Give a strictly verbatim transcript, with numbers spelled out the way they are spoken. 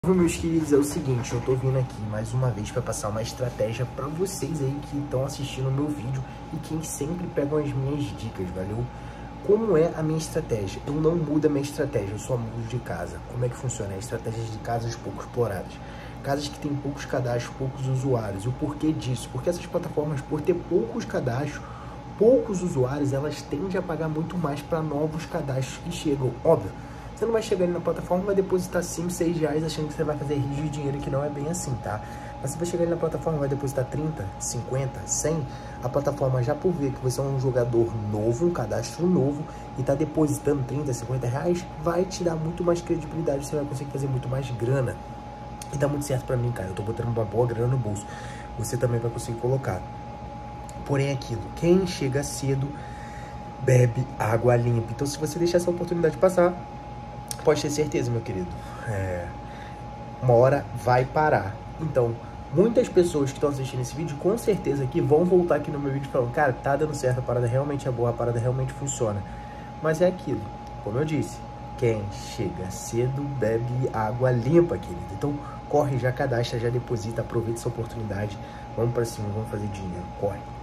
Meus queridos, é o seguinte, eu tô vindo aqui mais uma vez para passar uma estratégia para vocês aí que estão assistindo o meu vídeo e quem sempre pegam as minhas dicas, valeu? Como é a minha estratégia? Eu não mudo a minha estratégia, eu só mudo de casa. Como é que funciona? É estratégia de casas pouco exploradas. Casas que têm poucos cadastros, poucos usuários. E o porquê disso? Porque essas plataformas, por ter poucos cadastros, poucos usuários, elas tendem a pagar muito mais para novos cadastros que chegam, óbvio. Você não vai chegar ali na plataforma e vai depositar cinco, seis reais achando que você vai fazer rios de dinheiro, que não é bem assim, tá? Mas você vai chegar ali na plataforma e vai depositar trinta, cinquenta, cem, a plataforma já por ver que você é um jogador novo, um cadastro novo, e tá depositando trinta, cinquenta reais, vai te dar muito mais credibilidade, você vai conseguir fazer muito mais grana. E dá muito certo pra mim, cara, eu tô botando uma boa grana no bolso. Você também vai conseguir colocar. Porém, é aquilo, quem chega cedo, bebe água limpa. Então, se você deixar essa oportunidade passar, pode ter certeza, meu querido, é, uma hora vai parar. Então, muitas pessoas que estão assistindo esse vídeo, com certeza aqui, vão voltar aqui no meu vídeo falando, cara, tá dando certo, a parada realmente é boa, a parada realmente funciona. Mas é aquilo, como eu disse, quem chega cedo, bebe água limpa, querido. Então, corre, já cadastra, já deposita, aproveita essa oportunidade. Vamos pra cima, vamos fazer dinheiro, corre.